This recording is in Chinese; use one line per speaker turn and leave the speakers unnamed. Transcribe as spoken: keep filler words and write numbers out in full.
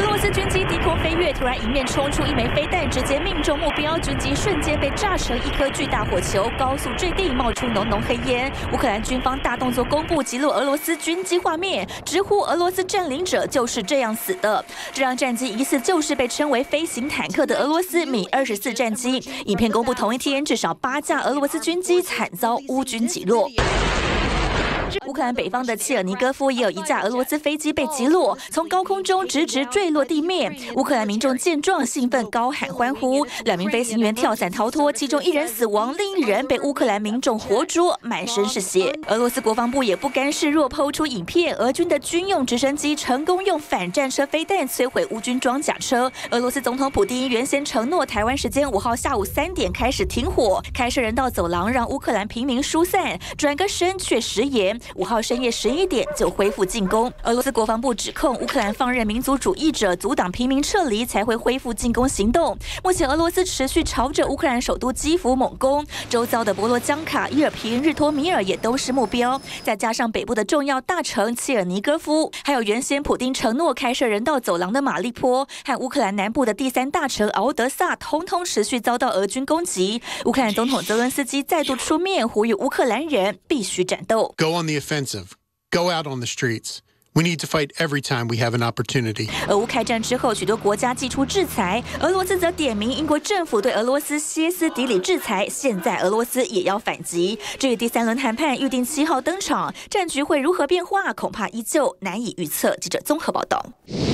罗斯军机低空飞跃，突然迎面冲出一枚飞弹，直接命中目标，军机瞬间被炸成一颗巨大火球，高速坠地，冒出浓浓黑烟。乌克兰军方大动作公布击落俄罗斯军机画面，直呼俄罗斯占领者就是这样死的。这辆战机疑似就是被称为飞行坦克的俄罗斯米二十四战机。影片公布同一天，至少八架俄罗斯军机惨遭乌军击落。 乌克兰北方的切尔尼戈夫也有一架俄罗斯飞机被击落，从高空中直直坠落地面。乌克兰民众见状兴奋高喊欢呼，两名飞行员跳伞逃脱，其中一人死亡，另一人被乌克兰民众活捉，满身是血。俄罗斯国防部也不甘示弱，抛出影片，俄军的军用直升机成功用反战车飞弹摧毁乌军装甲车。俄罗斯总统普丁原先承诺台湾时间五号下午三点开始停火，开设人道走廊让乌克兰平民疏散，转个身却食言。 五号深夜十一点就恢复进攻。俄罗斯国防部指控乌克兰放任民族主义者阻挡平民撤离，才会恢复进攻行动。目前俄罗斯持续朝着乌克兰首都基辅猛攻，周遭的博罗江卡、伊尔平、日托米尔也都是目标。再加上北部的重要大城切尔尼戈夫，还有原先普丁承诺开设人道走廊的马利坡，和乌克兰南部的第三大城敖德萨，通通持续遭到俄军攻击。乌克兰总统泽伦斯基再度出面呼吁乌克兰人必须战斗。
Go on the offensive. Go out on the streets. We need to fight every time we have an opportunity.
俄乌开战之后，许多国家祭出制裁，俄罗斯则点名英国政府对俄罗斯歇斯底里制裁，现在俄罗斯也要反击。至于第三轮谈判预定七号登场，战局会如何变化，恐怕依旧难以预测。记者综合报道。